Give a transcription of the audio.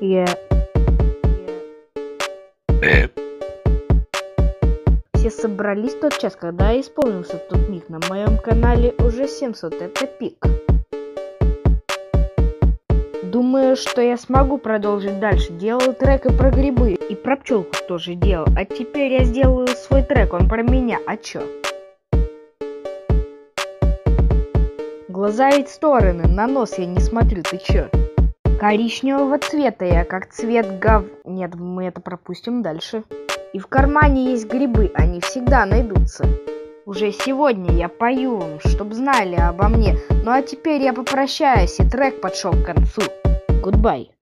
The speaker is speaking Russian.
Я... Все собрались в тот час, когда исполнился тот миг. На моем канале уже 700, это пик. Думаю, что я смогу продолжить дальше. Делал трек и про грибы, и про пчелку тоже делал. А теперь я сделаю свой трек, он про меня, а чё? Глаза ведь в стороны, на нос я не смотрю, ты чё? Коричневого цвета я, как цвет Нет, мы это пропустим дальше. И в кармане есть грибы, они всегда найдутся. Уже сегодня я пою вам, чтоб знали обо мне. Ну а теперь я попрощаюсь, и трек подшел к концу. Goodbye.